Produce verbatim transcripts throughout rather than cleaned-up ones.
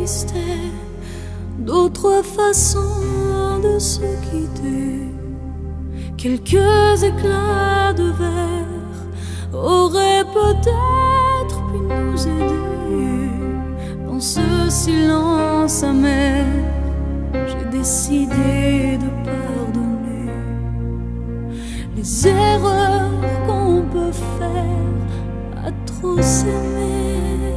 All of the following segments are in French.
existait d'autres façons de se quitter. Quelques éclats de verre auraient peut-être pu nous aider. Dans ce silence amer, j'ai décidé de pardonner les erreurs qu'on peut faire à trop s'aimer.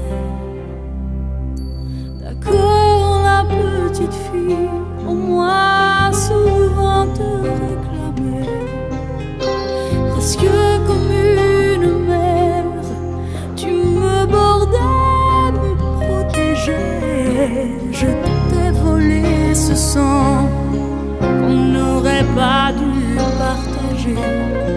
D'accord, la petite fille, au moins souvent te réclamait, presque comme une mère, tu me bordais, me protégeais. Je t'ai volé ce sang qu'on n'aurait pas dû partager.